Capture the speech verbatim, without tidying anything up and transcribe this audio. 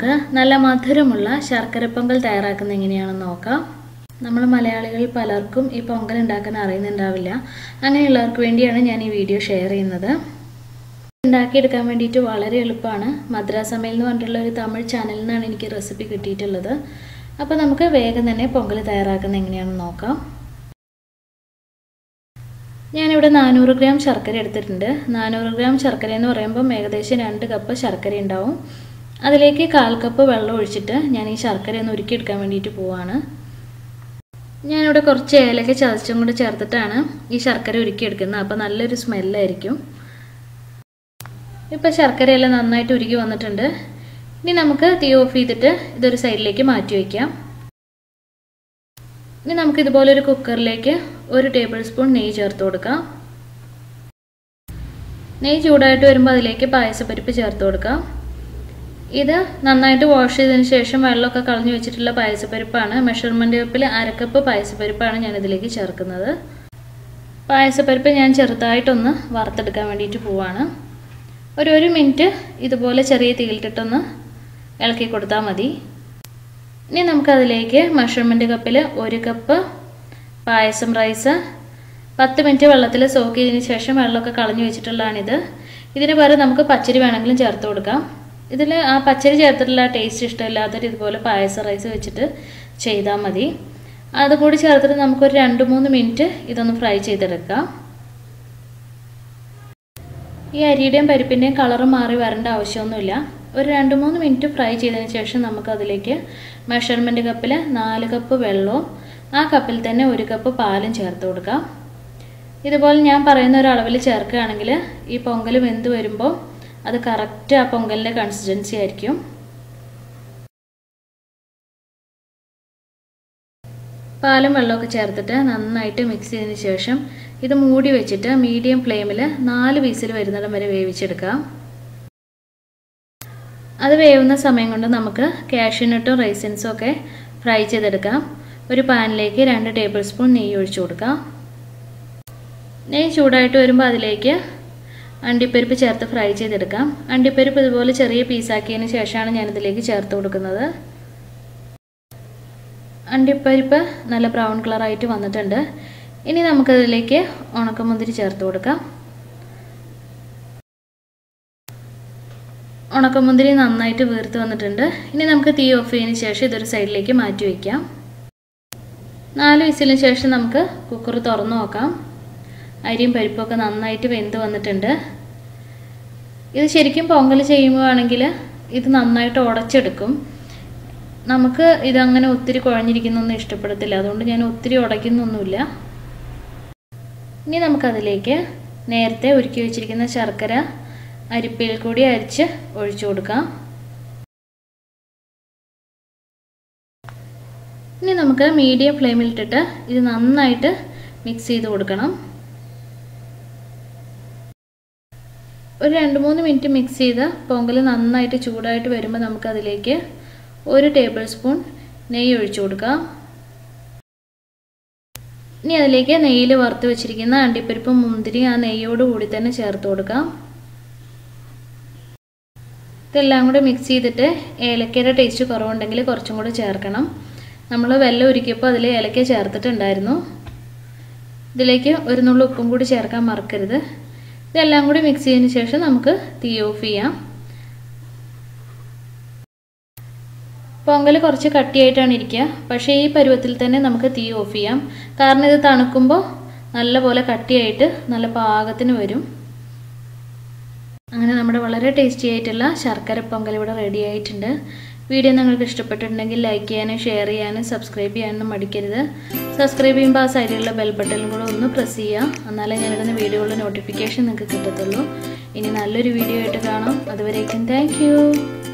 നമുക്ക് നല്ല മധുരമുള്ള ശർക്കര പൊങ്കൽ തയ്യാറാക്കുന്നത് എങ്ങനെയാണെന്ന് നോക്കാം. നമ്മൾ മലയാളികൾ പലർക്കും ഈ പൊങ്കൽ ഉണ്ടാക്കാൻ അറിയുന്നുണ്ടാവില്ല. അങ്ങനെയുള്ളവർക്ക് വേണ്ടിയാണ് ഞാൻ ഈ വീഡിയോ ഷെയർ ചെയ്യുന്നത്. ഉണ്ടാക്കിയെടുക്കാൻ വേണ്ടിയിട്ട് വളരെ എളുപ്പമാണ്. മദ്രാസ് സമയൽ എന്ന് പറഞ്ഞിട്ടുള്ള ഒരു തമിഴ് ചാനലിൽ നിന്നാണ് എനിക്ക് റെസിപ്പി കിട്ടിയിട്ടുള്ളത്. അപ്പോൾ നമുക്ക് വേഗം തന്നെ പൊങ്കൽ തയ്യാറാക്കുന്നത് എങ്ങനെയാണെന്ന് നോക്കാം. ഞാനിവിടെ നാനൂറ് ഗ്രാം ശർക്കര എടുത്തിട്ടുണ്ട്. നാനൂറ് ഗ്രാം ശർക്കര എന്ന് പറയുമ്പോൾ ഏകദേശം രണ്ട് കപ്പ് ശർക്കര ഉണ്ടാവും. അതിലേക്ക് കാൽ കപ്പ് വെള്ളം ഒഴിച്ചിട്ട് ഞാൻ ഈ ശർക്കര ഒന്ന് ഉരുക്കിയെടുക്കാൻ വേണ്ടിയിട്ട് പോവാണ്. ഞാനിവിടെ കുറച്ച് ഏലക്ക ചതച്ചും കൂടെ ചേർത്തിട്ടാണ് ഈ ശർക്കര ഉരുക്കിയെടുക്കുന്നത്. അപ്പോൾ നല്ലൊരു സ്മെല്ലായിരിക്കും. ഇപ്പോൾ ശർക്കരയെല്ലാം നന്നായിട്ട് ഉരുക്കി വന്നിട്ടുണ്ട്. ഇനി നമുക്ക് തീ ഓഫ് ചെയ്തിട്ട് ഇതൊരു സൈഡിലേക്ക് മാറ്റി വയ്ക്കാം. ഇനി നമുക്ക് ഇതുപോലെ ഒരു കുക്കറിലേക്ക് ഒരു ടേബിൾ സ്പൂൺ നെയ്യ് ചേർത്ത് കൊടുക്കാം. നെയ്യ് ചൂടായിട്ട് വരുമ്പോൾ അതിലേക്ക് പായസപ്പരിപ്പ് ചേർത്ത് കൊടുക്കാം. ഇത് നന്നായിട്ട് വാഷ് ചെയ്തതിന് ശേഷം വെള്ളമൊക്കെ കളഞ്ഞു വെച്ചിട്ടുള്ള പായസപ്പരിപ്പാണ്. മെഷർമെൻറ്റ് കപ്പിൽ അരക്കപ്പ് പായസപ്പരിപ്പാണ് ഞാൻ ഇതിലേക്ക് ചേർക്കുന്നത്. പായസപ്പരിപ്പ് ഞാൻ ചെറുതായിട്ടൊന്ന് വറുത്തെടുക്കാൻ വേണ്ടിയിട്ട് പോവാണ്. ഒരു ഒരു മിനിറ്റ് ഇതുപോലെ ചെറിയ തീയിലിട്ടിട്ടൊന്ന് ഇളക്കി കൊടുത്താൽ മതി. ഇനി നമുക്കതിലേക്ക് മെഷർമെൻറ്റ് കപ്പിൽ ഒരു കപ്പ് പായസം റൈസ് പത്ത് മിനിറ്റ് വെള്ളത്തിൽ സോക്ക് ചെയ്തതിന് ശേഷം വെള്ളമൊക്കെ കളഞ്ഞു വെച്ചിട്ടുള്ളതാണിത്. ഇതിന് പകരം നമുക്ക് പച്ചരി വേണമെങ്കിലും ചേർത്ത് കൊടുക്കാം. ഇതിൽ ആ പച്ചരി ചേർത്തിട്ടുള്ള ടേസ്റ്റ് ഇഷ്ടമില്ലാത്തൊരു ഇതുപോലെ പായസം റൈസ് വെച്ചിട്ട് ചെയ്താൽ മതി. അതുകൂടി ചേർത്തിട്ട് നമുക്കൊരു രണ്ട് മൂന്ന് മിനിറ്റ് ഇതൊന്ന് ഫ്രൈ ചെയ്തെടുക്കാം. ഈ അരിയുടെയും പരിപ്പിൻ്റെയും കളറ് മാറി വരേണ്ട ആവശ്യമൊന്നുമില്ല. ഒരു രണ്ട് മൂന്ന് മിനിറ്റ് ഫ്രൈ ചെയ്തതിന് ശേഷം നമുക്കതിലേക്ക് മെഷർമെൻറ്റ് കപ്പിൽ നാല് കപ്പ് വെള്ളവും ആ കപ്പിൽ തന്നെ ഒരു കപ്പ് പാലും ചേർത്ത് കൊടുക്കാം. ഇതുപോലെ ഞാൻ പറയുന്ന ഒരു അളവിൽ ചേർക്കുകയാണെങ്കിൽ ഈ പൊങ്കൽ വെന്ത് വരുമ്പോൾ അത് കറക്റ്റ് ആ പൊങ്കലിൻ്റെ കൺസിസ്റ്റൻസി ആയിരിക്കും. പാലും വെള്ളമൊക്കെ ചേർത്തിട്ട് നന്നായിട്ട് മിക്സ് ചെയ്തതിന് ശേഷം ഇത് മൂടി വെച്ചിട്ട് മീഡിയം ഫ്ലെയിമിൽ നാല് വീസിൽ വരുന്നിടം വരെ വേവിച്ചെടുക്കാം. അത് വേവുന്ന സമയം കൊണ്ട് നമുക്ക് കാഷ്യൂനട്ടും റൈസിൻസും ഒക്കെ ഫ്രൈ ചെയ്തെടുക്കാം. ഒരു പാനിലേക്ക് രണ്ട് ടേബിൾ സ്പൂൺ നെയ്യ് ഒഴിച്ചു കൊടുക്കാം. നെയ്യ് ചൂടായിട്ട് വരുമ്പോൾ അതിലേക്ക് അണ്ടിപ്പരിപ്പ് ചേർത്ത് ഫ്രൈ ചെയ്തെടുക്കാം. അണ്ടിപ്പരിപ്പ് ഇതുപോലെ ചെറിയ പീസാക്കിയതിന് ശേഷമാണ് ഞാനിതിലേക്ക് ചേർത്ത് കൊടുക്കുന്നത്. അണ്ടിപ്പരിപ്പ് നല്ല ബ്രൗൺ കളറായിട്ട് വന്നിട്ടുണ്ട്. ഇനി നമുക്കതിലേക്ക് ഉണക്കമുന്തിരി ചേർത്ത് കൊടുക്കാം. ഉണക്കമുന്തിരി നന്നായിട്ട് വീർത്ത് വന്നിട്ടുണ്ട്. ഇനി നമുക്ക് തീ ഓഫ് ചെയ്തതിന് ശേഷം ഇതൊരു സൈഡിലേക്ക് മാറ്റി വയ്ക്കാം. നാല് വിസിലിന് ശേഷം നമുക്ക് കുക്കർ തുറന്നു നോക്കാം. അരിയും പരിപ്പൊക്കെ നന്നായിട്ട് വെന്ത് വന്നിട്ടുണ്ട്. ഇത് ശരിക്കും പൊങ്കൽ ചെയ്യുമ്പോഴാണെങ്കിൽ ഇത് നന്നായിട്ട് ഉടച്ചെടുക്കും. നമുക്ക് ഇതങ്ങനെ ഒത്തിരി കുഴഞ്ഞിരിക്കുന്നൊന്നും ഇഷ്ടപ്പെടത്തില്ല. അതുകൊണ്ട് ഞാൻ ഒത്തിരി ഉടയ്ക്കുന്നൊന്നുമില്ല. ഇനി നമുക്കതിലേക്ക് നേരത്തെ ഉരുക്കി വെച്ചിരിക്കുന്ന ശർക്കര അരിപ്പയിൽ കൂടി അരിച്ച് ഒഴിച്ചു കൊടുക്കാം. ഇനി നമുക്ക് മീഡിയം ഫ്ലെയിമിലിട്ടിട്ട് ഇത് നന്നായിട്ട് മിക്സ് ചെയ്ത് കൊടുക്കണം. ഒരു രണ്ട് മൂന്ന് മിനിറ്റ് മിക്സ് ചെയ്ത് പൊങ്കൽ നന്നായിട്ട് ചൂടായിട്ട് വരുമ്പോൾ നമുക്കതിലേക്ക് ഒരു ടേബിൾ സ്പൂൺ നെയ്യ് ഒഴിച്ചു കൊടുക്കാം. ഇനി അതിലേക്ക് നെയ്യിൽ വറുത്ത് വെച്ചിരിക്കുന്ന അണ്ടിപ്പരിപ്പും മുന്തിരി ആ നെയ്യോട് കൂടി തന്നെ ചേർത്ത് കൊടുക്കാം. ഇതെല്ലാം കൂടി മിക്സ് ചെയ്തിട്ട് ഏലക്കയുടെ ടേസ്റ്റ് കുറവുണ്ടെങ്കിൽ കുറച്ചും കൂടി ചേർക്കണം. നമ്മൾ വെല്ലം ഉരുക്കിയപ്പോൾ അതിൽ ഏലക്ക ചേർത്തിട്ടുണ്ടായിരുന്നു. ഇതിലേക്ക് ഒരു നുള്ളു ഉപ്പും കൂടി ചേർക്കാൻ മറക്കരുത്. ഇതെല്ലാം കൂടി മിക്സ് ചെയ്തതിന് ശേഷം നമുക്ക് തീ ഓഫ് ചെയ്യാം. പൊങ്കൽ കുറച്ച് കട്ടിയായിട്ടാണ് ഇരിക്കുക. പക്ഷേ ഈ പരുവത്തിൽ തന്നെ നമുക്ക് തീ ഓഫ് ചെയ്യാം. കാരണം ഇത് തണുക്കുമ്പോൾ നല്ലപോലെ കട്ടിയായിട്ട് നല്ല പാകത്തിന് വരും. അങ്ങനെ നമ്മുടെ വളരെ ടേസ്റ്റി ആയിട്ടുള്ള ശർക്കര പൊങ്കൽ ഇവിടെ റെഡി ആയിട്ടുണ്ട്. വീഡിയോ നിങ്ങൾക്ക് ഇഷ്ടപ്പെട്ടിട്ടുണ്ടെങ്കിൽ ലൈക്ക് ചെയ്യാനും ഷെയർ ചെയ്യാനും സബ്സ്ക്രൈബ് ചെയ്യാനും മടിക്കരുത്. സബ്സ്ക്രൈബ് ചെയ്യുമ്പോൾ ആ സൈഡിലുള്ള ബെൽ ബട്ടണും കൂടെ ഒന്ന് പ്രസ് ചെയ്യുക. എന്നാലേ ഞാനിടുന്ന വീഡിയോകളുടെ നോട്ടിഫിക്കേഷൻ നിങ്ങൾക്ക് കിട്ടത്തുള്ളൂ. ഇനി നല്ലൊരു വീഡിയോ ആയിട്ട് കാണാം. അതുവരേക്കും താങ്ക് യു.